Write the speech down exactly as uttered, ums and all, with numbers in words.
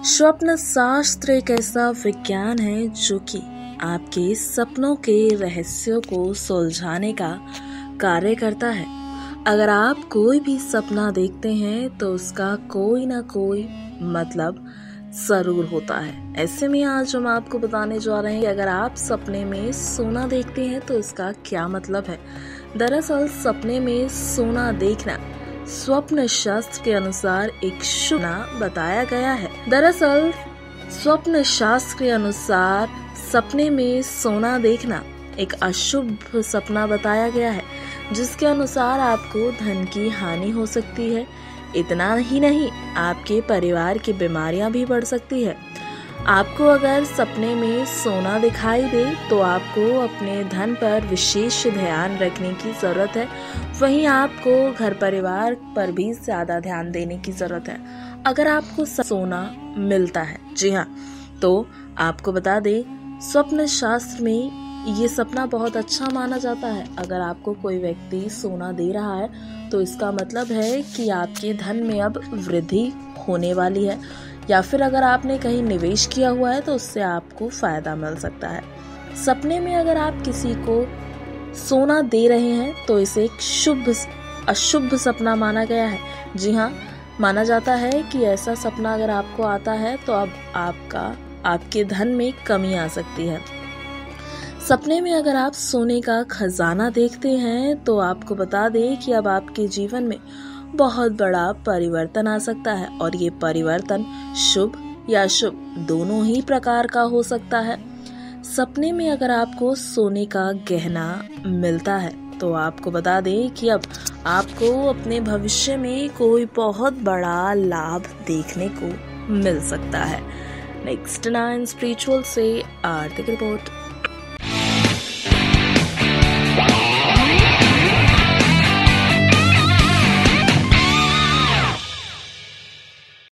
स्वप्न शास्त्र एक ऐसा विज्ञान है जो कि आपके सपनों के रहस्यों को सुलझाने का कार्य करता है। अगर आप कोई भी सपना देखते हैं तो उसका कोई ना कोई मतलब जरूर होता है। ऐसे में आज हम आपको बताने जा रहे हैं कि अगर आप सपने में सोना देखते हैं तो इसका क्या मतलब है। दरअसल सपने में सोना देखना स्वप्न शास्त्र के अनुसार एक शुभ बताया गया है। दरअसल स्वप्न शास्त्र के अनुसार सपने में सोना देखना एक अशुभ सपना बताया गया है, जिसके अनुसार आपको धन की हानि हो सकती है। इतना ही नहीं, आपके परिवार की बीमारियां भी बढ़ सकती है। आपको अगर सपने में सोना दिखाई दे तो आपको अपने धन पर विशेष ध्यान रखने की जरूरत है। वहीं आपको घर परिवार पर भी ज्यादा ध्यान देने की जरूरत है। अगर आपको सोना मिलता है, जी हाँ, तो आपको बता दें स्वप्न शास्त्र में ये सपना बहुत अच्छा माना जाता है। अगर आपको कोई व्यक्ति सोना दे रहा है तो इसका मतलब है कि आपके धन में अब वृद्धि होने वाली है, या फिर अगर आपने कहीं निवेश किया हुआ है तो उससे आपको फायदा मिल सकता है। सपने में अगर आप किसी को सोना दे रहे हैं तो इसे एक शुभ अशुभ सपना माना गया है। जी हाँ, माना जाता है कि ऐसा सपना अगर आपको आता है तो अब आपका आपके धन में कमी आ सकती है। सपने में अगर आप सोने का खजाना देखते हैं तो आपको बता दें कि अब आपके जीवन में बहुत बड़ा परिवर्तन आ सकता है, और ये परिवर्तन शुभ या अशुभ दोनों ही प्रकार का हो सकता है। सपने में अगर आपको सोने का गहना मिलता है तो आपको बता दें कि अब आपको अपने भविष्य में कोई बहुत बड़ा लाभ देखने को मिल सकता है। नेक्स्ट नाइन स्पिरिचुअल से आर्थिक रिपोर्ट।